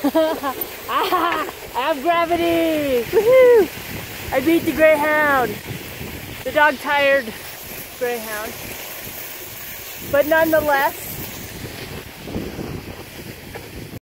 Ah, I have gravity! Woohoo! I beat the Greyhound. The dog-tired Greyhound. But nonetheless,